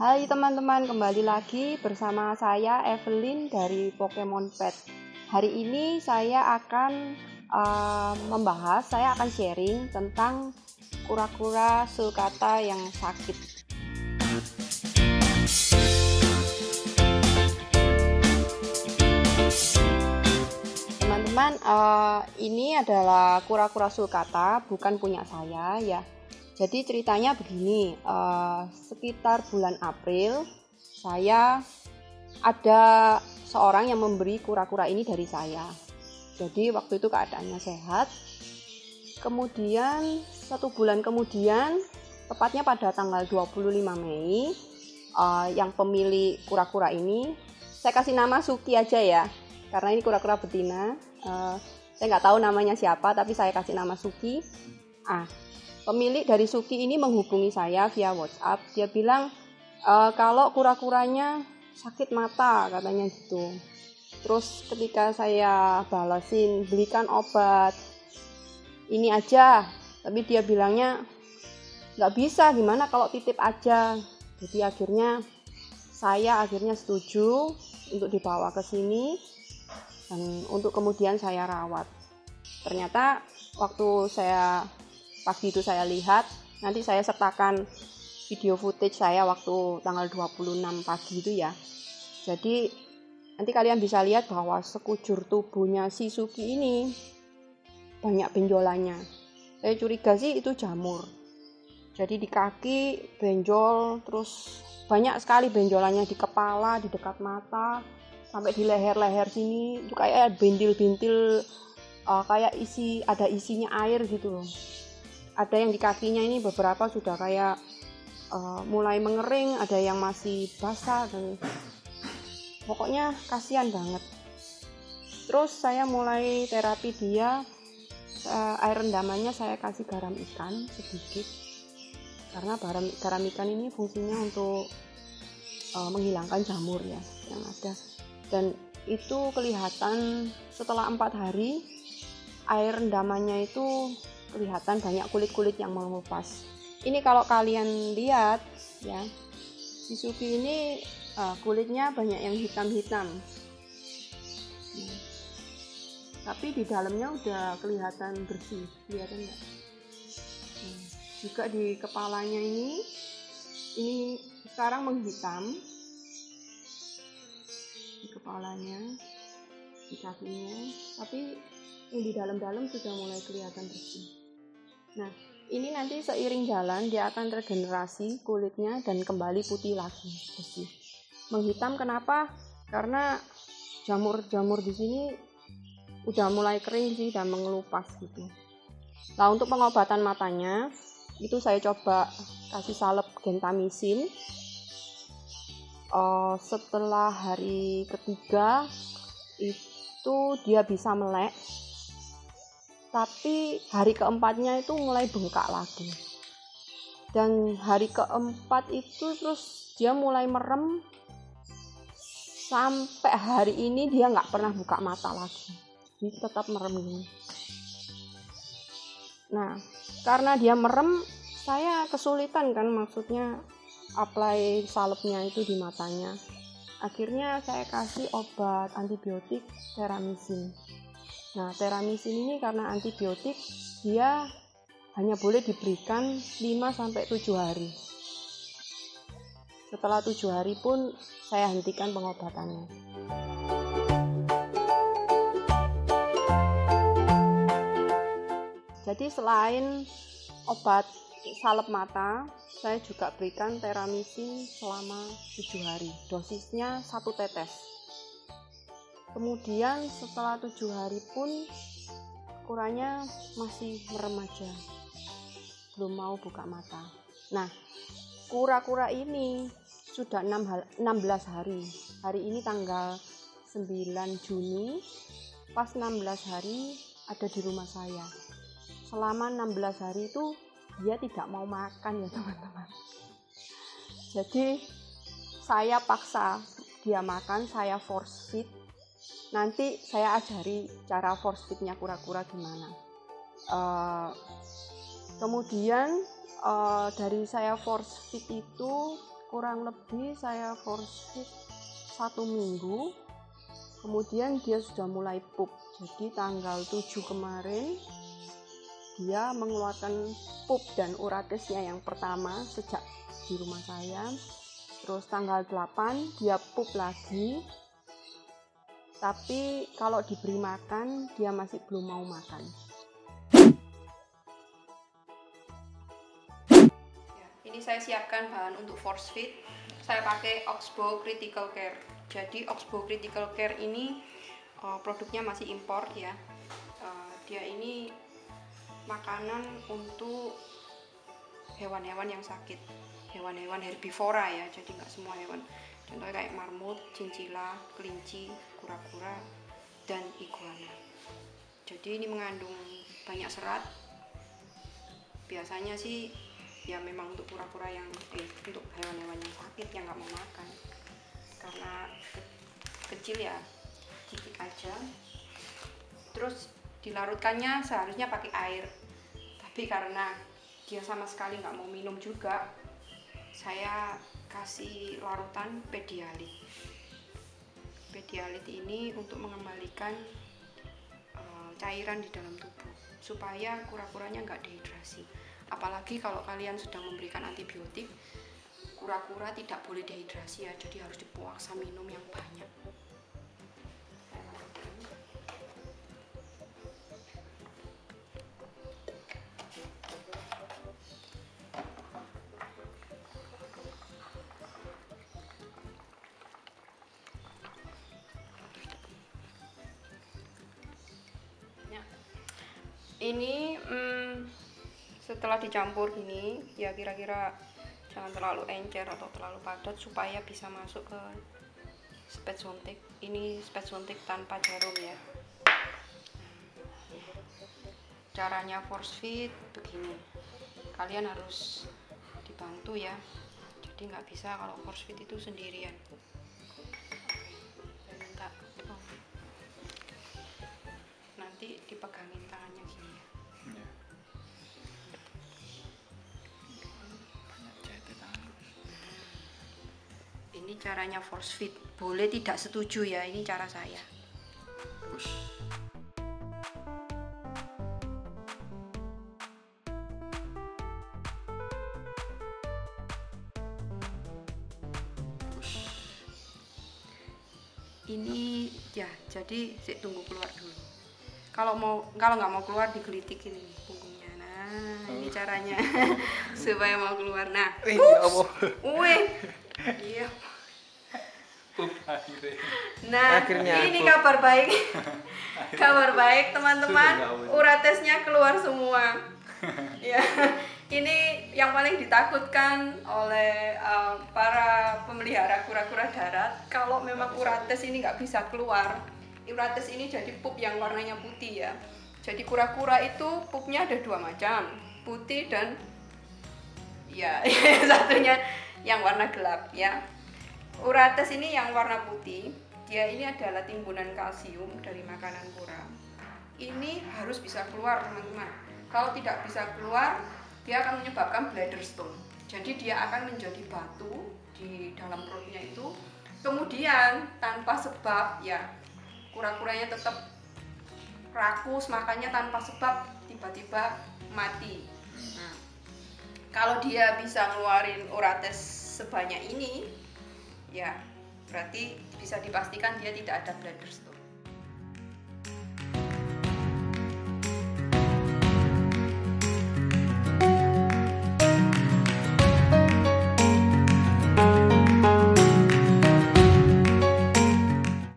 Hai teman-teman, kembali lagi bersama saya Evelyn dari Pokemon Pet. Hari ini saya akan sharing tentang kura-kura sulcata yang sakit. Teman-teman, ini adalah kura-kura sulcata, bukan punya saya ya. Jadi ceritanya begini, sekitar bulan April saya ada seorang yang memberi kura-kura ini dari saya. Jadi waktu itu keadaannya sehat. Kemudian 1 bulan kemudian, tepatnya pada tanggal 25 Mei, yang pemilik kura-kura ini, saya kasih nama Suki aja ya, karena ini kura-kura betina. Saya nggak tahu namanya siapa, tapi saya kasih nama Suki. Pemilik dari Suki ini menghubungi saya via WhatsApp. Dia bilang kalau kura-kuranya sakit mata, katanya gitu. Terus ketika saya balasin, belikan obat ini aja, tapi dia bilangnya nggak bisa, gimana kalau titip aja. Jadi saya setuju untuk dibawa ke sini dan untuk kemudian saya rawat. Ternyata waktu pagi itu saya lihat, nanti saya sertakan video footage saya waktu tanggal 26 pagi itu ya. Jadi nanti kalian bisa lihat bahwa sekujur tubuhnya si Suki ini banyak benjolannya. Saya curiga sih itu jamur. Jadi di kaki benjol, terus banyak sekali benjolannya di kepala, di dekat mata, sampai di leher-leher sini. Itu kayak bintil-bintil, kayak ada isinya air gitu loh. Ada yang di kakinya ini beberapa sudah kayak mulai mengering, ada yang masih basah, dan pokoknya kasihan banget. Terus saya mulai terapi dia, air rendamannya saya kasih garam ikan sedikit, karena garam ikan ini fungsinya untuk menghilangkan jamur ya yang ada. Dan itu kelihatan setelah 4 hari air rendamannya itu kelihatan banyak kulit-kulit yang mengelupas. Ini kalau kalian lihat ya, si Suki ini kulitnya banyak yang hitam-hitam. Tapi di dalamnya udah kelihatan bersih, kelihatan nggak? Juga di kepalanya ini sekarang menghitam. Di kepalanya, di kakinya, tapi yang di dalam-dalam sudah mulai kelihatan bersih. Nah, ini nanti seiring jalan dia akan regenerasi kulitnya dan kembali putih lagi, bersih. Menghitam kenapa? Karena jamur-jamur di sini udah mulai kering sih dan mengelupas gitu. Nah, untuk pengobatan matanya itu saya coba kasih salep gentamisin. Setelah hari ketiga itu dia bisa melek. Tapi hari keempatnya itu mulai bengkak lagi. Dan hari keempat itu terus dia mulai merem. Sampai hari ini dia nggak pernah buka mata lagi. Dia tetap merem gini. Nah, karena dia merem, saya kesulitan kan, maksudnya apply salepnya itu di matanya. Akhirnya saya kasih obat antibiotik teramisin. Nah, teramisin ini karena antibiotik, dia hanya boleh diberikan 5-7 hari. Setelah 7 hari pun saya hentikan pengobatannya. Jadi selain obat salep mata, saya juga berikan teramisin selama 7 hari. Dosisnya 1 tetes. Kemudian setelah 7 hari pun kuranya masih merem aja, belum mau buka mata. Nah, kura-kura ini sudah 16 hari. Hari ini tanggal 9 Juni, pas 16 hari ada di rumah saya. Selama 16 hari itu dia tidak mau makan ya teman-teman. Jadi saya paksa dia makan, saya force feed. Nanti saya ajari cara force feednya kura-kura gimana. Kemudian dari saya force feed itu kurang lebih saya force feed 1 minggu, kemudian dia sudah mulai pup. Jadi tanggal 7 kemarin dia mengeluarkan pup dan uratesnya yang pertama sejak di rumah saya. Terus tanggal 8 dia pup lagi, tapi kalau diberi makan dia masih belum mau makan. Ini saya siapkan bahan untuk force feed. Saya pakai Oxbow Critical Care. Jadi Oxbow Critical Care ini produknya masih impor ya. Dia ini makanan untuk hewan-hewan yang sakit, hewan-hewan herbivora ya. Jadi nggak semua hewan. Contohnya kayak marmut, cincila, kelinci, kura-kura, dan iguana. Jadi ini mengandung banyak serat. Biasanya sih ya memang untuk kura-kura yang untuk hewan-hewan yang sakit yang nggak mau makan, karena kecil ya, sedikit aja. Terus dilarutkannya seharusnya pakai air, tapi karena dia sama sekali nggak mau minum juga, saya kasih larutan Pedialit. Pedialit ini untuk mengembalikan cairan di dalam tubuh supaya kura-kuranya nggak dehidrasi. Apalagi kalau kalian sedang memberikan antibiotik, kura-kura tidak boleh dehidrasi ya, jadi harus dipaksa minum yang banyak. Ini setelah dicampur gini ya, kira-kira jangan terlalu encer atau terlalu padat supaya bisa masuk ke spetsontik. Ini spetsontik tanpa jarum ya. Caranya force feed begini, kalian harus dibantu ya, jadi nggak bisa kalau force feed itu sendirian. Nanti dipegangin tangannya gini ya. Ini caranya force feed, boleh tidak setuju ya, ini cara saya. Ini ya, jadi saya tunggu keluar dulu. Kalau nggak mau keluar, digelitikin punggungnya. Nah, ini caranya supaya mau keluar. Nah, iya. Nah, akhirnya ini kabar baik. Kabar baik teman-teman, uratesnya keluar semua. Ya, ini yang paling ditakutkan oleh para pemelihara kura-kura darat. Kalau memang urates ini nggak bisa keluar, urates ini jadi pup yang warnanya putih ya. Jadi kura-kura itu pupnya ada 2 macam, putih dan ya satunya yang warna gelap ya. Urates ini yang warna putih, dia ini adalah timbunan kalsium dari makanan kura. Ini harus bisa keluar teman-teman. Kalau tidak bisa keluar, dia akan menyebabkan bladder stone. Jadi dia akan menjadi batu di dalam perutnya itu. Kemudian tanpa sebab ya, kura-kuranya tetap rakus, makanya tanpa sebab tiba-tiba mati. Nah, kalau dia bisa ngeluarin urates sebanyak ini, ya berarti bisa dipastikan dia tidak ada bladder stone.